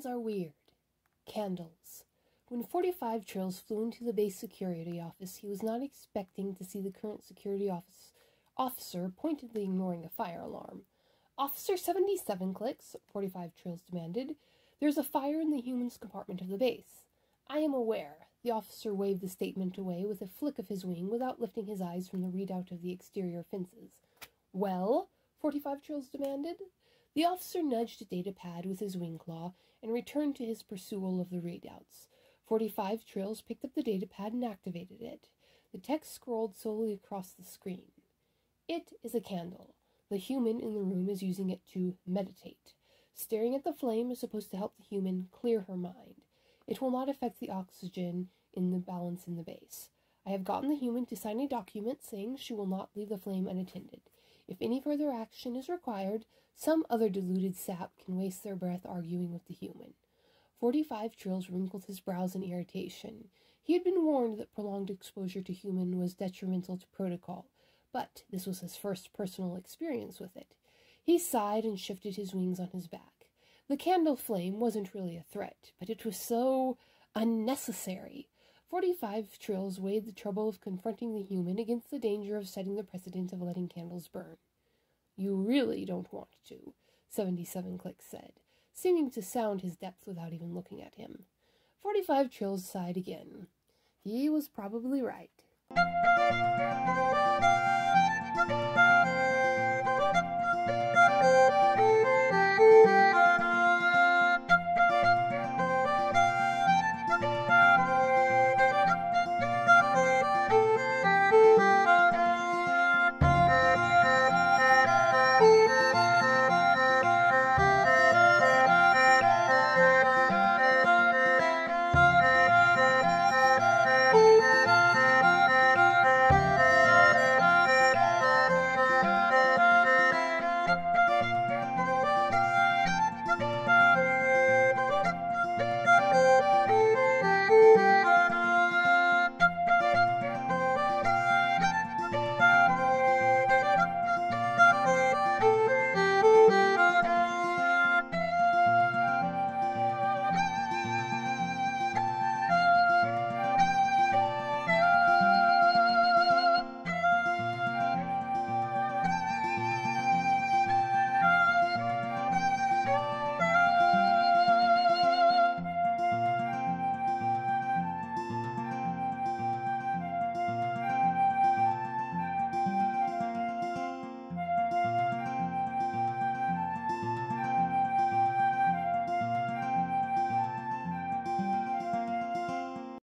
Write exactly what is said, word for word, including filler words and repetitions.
are weird. Candles. When forty-five Trills flew into the base security office, he was not expecting to see the current security office officer pointedly ignoring a fire alarm. Officer seventy-seven clicks, forty-five Trills demanded. There's a fire in the humans' compartment of the base. I am aware. The officer waved the statement away with a flick of his wing without lifting his eyes from the readout of the exterior fences. Well? forty-five Trills demanded. The officer nudged a data pad with his wing claw and returned to his pursual of the readouts. forty-five Trills picked up the data pad and activated it. The text scrolled slowly across the screen. It is a candle. The human in the room is using it to meditate. Staring at the flame is supposed to help the human clear her mind. It will not affect the oxygen in the balance in the base. I have gotten the human to sign a document saying she will not leave the flame unattended. If any further action is required, some other deluded sap can waste their breath arguing with the human. Forty-five Trills wrinkled his brows in irritation. He had been warned that prolonged exposure to human was detrimental to protocol, but this was his first personal experience with it. He sighed and shifted his wings on his back. The candle flame wasn't really a threat, but it was so unnecessary. Forty-five Trills weighed the trouble of confronting the human against the danger of setting the precedent of letting candles burn. You really don't want to, seventy-seven Clicks said, seeming to sound his depth without even looking at him. Forty-five Trills sighed again. He was probably right.